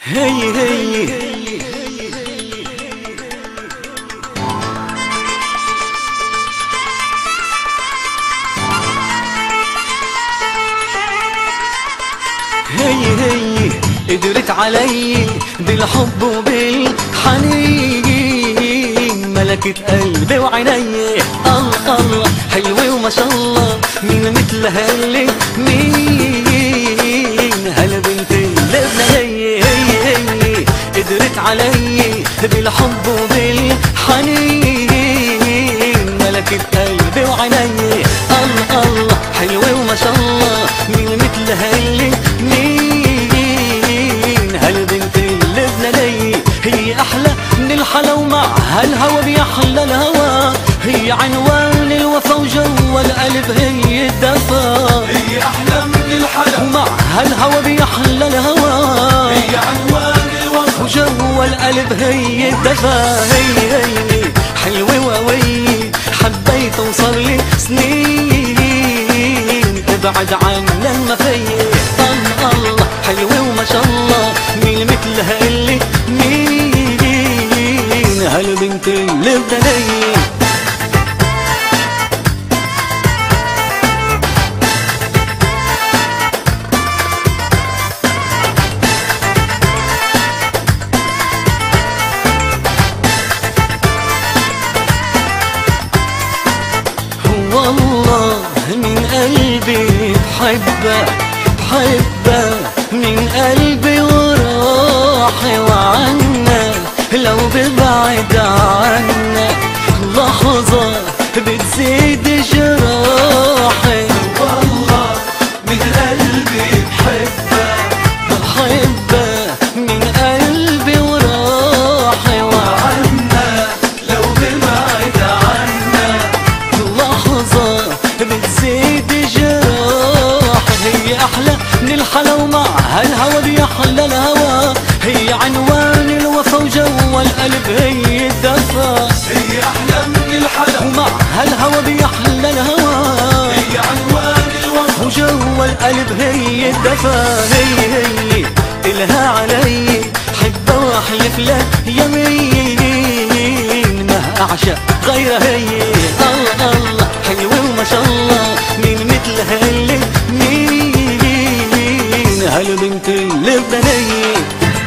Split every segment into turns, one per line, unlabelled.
هي هي هي قدرت علي بالحب وبالحنين، ملكت قلبي وعيني. الله الله حلوة وما شاء الله، مين مثلها اللي مين هالبنت اللبنانية. هي قدرت علي بالحب وبالحنين، ملكت قلبي وعيني. الله الله حلوة وما شاء الله، مين مثلها اللي مين هالبنت اللبنانية. هي أحلى من الحلا ومع هالهوى بيحلى الهوى، هي عنوان الوفا وجوا القلب هي الدفا.
هي أحلى من الحلا
ومع هالهوى بيحلى الهوى،
هي عنوان الوفا
وجوا القلب هي الدفا. هي حلوة وقوية، حبيت وصار لي سنين، تبعد عنا المفية. الله حلوة وما شاء الله، مين مثلها اللي مين هالبنت اللبنانية. والله من قلبي بحبه بحبه، من قلبي وراحي وعنا، لو ببعد عنا لحظة بتزيد جراحي.
والله من قلبي بحبه
بحبه، من قلبي وراحي وعنا،
لو ببعد عنا
لحظة بتزيد جراحي. هي أحلى من الحلا ومع هالهوى بيحلى الهوى، هي عنوان الوفا وجوا القلب هي الدفا.
هي أحلى من الحلا
ومع هالهوى بيحلى الهوى،
هي عنوان الوفا
وجوا القلب هي الدفا. هي إلها علي حبة واحلف لك يمين، ما أعشق غيرها. هي الله الله حلوة وما شاء الله، مين مثلها اللي مين هالبنت اللبنانية.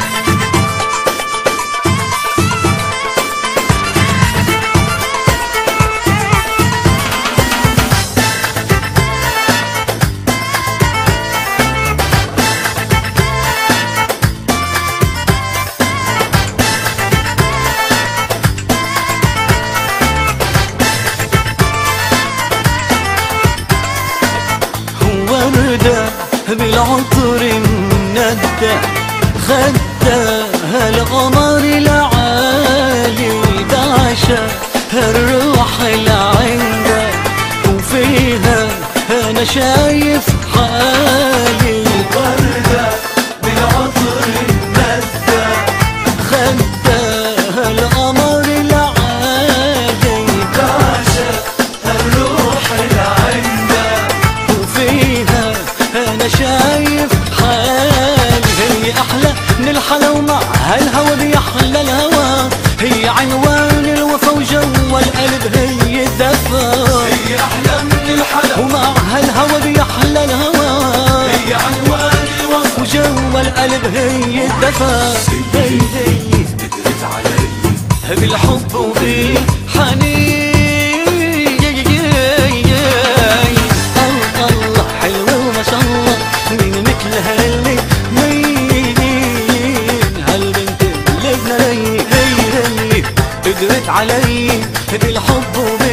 وردة بالعطر مندة، خدها القمر العالي، دعشة الروح العندة، وفيها أنا شايف حالي.
وردة بالعطر مندة،
خدها القمر العالي،
دعشة الروح العندة،
وفيها أنا شايف حالي. هي أحلى من الحلا ومع هالهوى بيحلى الهوى، هي عنوان الوفا وجوا القلب هي الدفا.
هي أحلى من الحلا
ومع هالهوى بيحلى الهوى،
هي عنوان الوفا
وجوا القلب هي الدفا. هي
قدرت علي
بالحب وبالحنين. الله حلوة وما شاء الله، مين مثلها اللي مين هالبنت اللبنانية. هي قدرت علي بالحب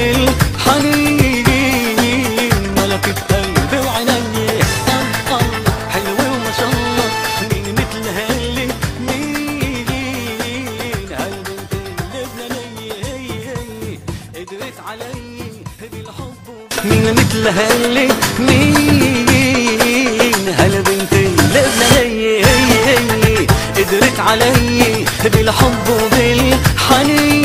وبالحنين، ملكت قلبي وعيني. الله حلوة وما شاء الله، مين مثلها اللي مين هالبنت اللبنانية. هي قدرت علي بالحب، مين مثلها اللي مين هالبنت اللبنانية. هي قدرت علي بالحب وبالحنين.